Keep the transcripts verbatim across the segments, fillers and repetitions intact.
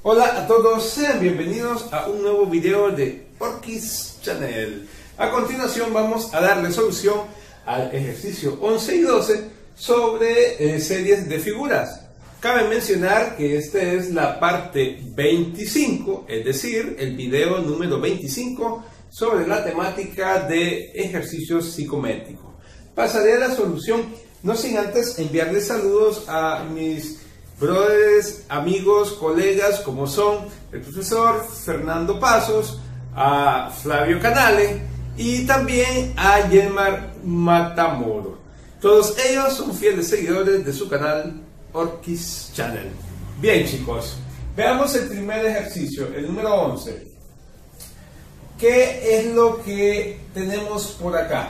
Hola a todos, sean bienvenidos a un nuevo video de Orquis Channel. A continuación vamos a darle solución al ejercicio once y doce sobre eh, series de figuras. Cabe mencionar que esta es la parte veinticinco, es decir, el video número veinticinco sobre la temática de ejercicios psicométricos. Pasaré a la solución, no sin antes enviarles saludos a mis brothers, amigos, colegas, como son el profesor Fernando Pasos, a Flavio Canale y también a Yelmar Matamoros. Todos ellos son fieles seguidores de su canal Orquis Channel. Bien, chicos, veamos el primer ejercicio, el número once. ¿Qué es lo que tenemos por acá?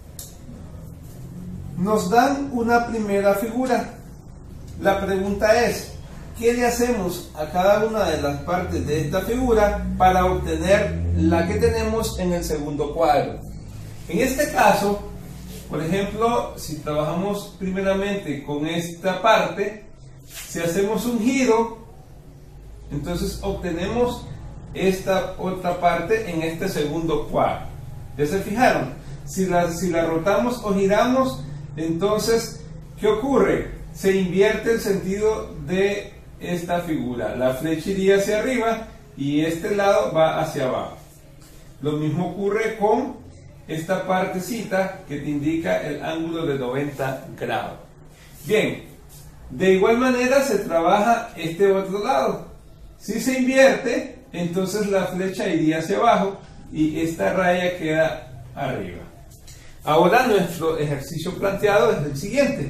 Nos dan una primera figura. La pregunta es, ¿qué le hacemos a cada una de las partes de esta figura para obtener la que tenemos en el segundo cuadro? En este caso, por ejemplo, si trabajamos primeramente con esta parte, si hacemos un giro, entonces obtenemos esta otra parte en este segundo cuadro. ¿Ya se fijaron? Si la, si la rotamos o giramos, entonces, ¿qué ocurre? Se invierte el sentido de esta figura. La flecha iría hacia arriba y este lado va hacia abajo. Lo mismo ocurre con esta partecita que te indica el ángulo de noventa grados. Bien, de igual manera se trabaja este otro lado. Si se invierte, entonces la flecha iría hacia abajo y esta raya queda arriba. Ahora nuestro ejercicio planteado es el siguiente.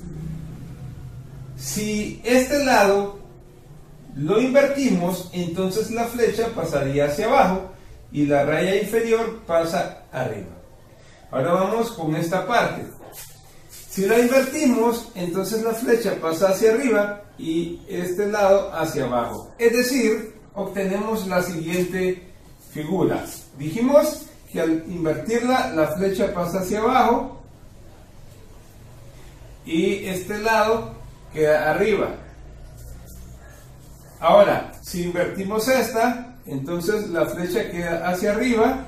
Si este lado lo invertimos, entonces la flecha pasaría hacia abajo y la raya inferior pasa arriba. Ahora vamos con esta parte. Si la invertimos, entonces la flecha pasa hacia arriba y este lado hacia abajo. Es decir, obtenemos la siguiente figura. Dijimos que al invertirla, la flecha pasa hacia abajo y este lado queda arriba. Ahora, si invertimos esta, entonces la flecha queda hacia arriba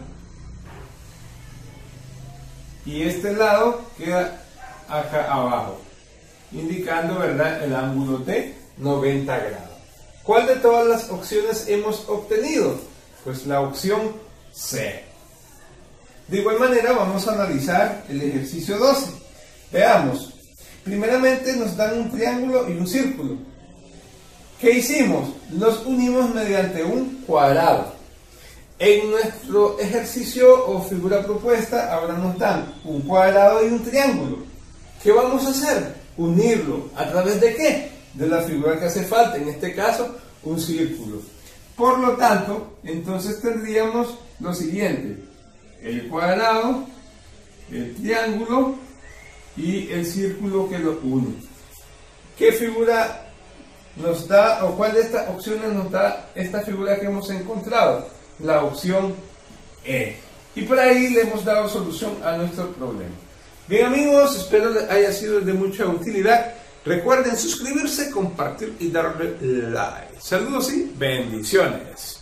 y este lado queda acá abajo, indicando, ¿verdad?, el ángulo de noventa grados. ¿Cuál de todas las opciones hemos obtenido? Pues la opción C. De igual manera vamos a analizar el ejercicio doce. Veamos. Primeramente nos dan un triángulo y un círculo. ¿Qué hicimos? Los unimos mediante un cuadrado. En nuestro ejercicio o figura propuesta ahora nos dan un cuadrado y un triángulo. ¿Qué vamos a hacer? Unirlo. ¿A través de qué? De la figura que hace falta, en este caso un círculo. Por lo tanto, entonces tendríamos lo siguiente: el cuadrado, el triángulo y el círculo que lo une. ¿Qué figura nos da, o cuál de estas opciones nos da esta figura que hemos encontrado? La opción E. Y por ahí le hemos dado solución a nuestro problema. Bien, amigos, espero les haya sido de mucha utilidad. Recuerden suscribirse, compartir y darle like. Saludos y bendiciones.